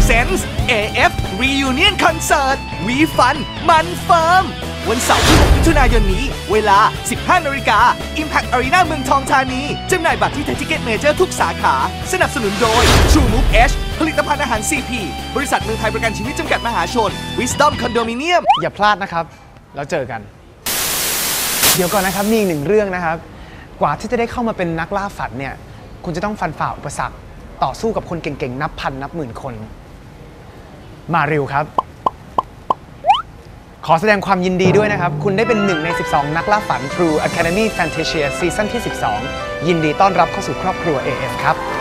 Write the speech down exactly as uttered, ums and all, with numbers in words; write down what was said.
Presents เอ เอฟ Reunion Concert We Fun มันเฟิร์มวันเสาร์ที่หกมิถุนายนนี้เวลา สิบห้านาฬิกา Impact Arena เมืองทองธานีจำหน่ายบัตรที่ Ticket Major ทุกสาขาสนับสนุนโดย True Move H ผลิตภัณฑ์อาหาร ซี พี บริษัทเมืองไทยประกันชีวิตจำกัดมหาชน Wisdom Condominium อย่าพลาดนะครับแล้วเจอกันเดี๋ยวก่อนนะครับมีอีกหนึ่งเรื่องนะครับกว่าที่จะได้เข้ามาเป็นนักล่าฝันเนี่ยคุณจะต้องฟันฝ่าอุปสรรคต่อสู้กับคนเก่งๆนับพันนับหมื่นคนมาเร็วครับขอแสดงความยินดีด้วยนะครับคุณได้เป็นหนึ่งในสิบสองนักล่าฝัน True Academy Fantasia ซีซั่นที่สิบสองยินดีต้อนรับเข้าสู่ครอบครัว เอ เอฟ ครับ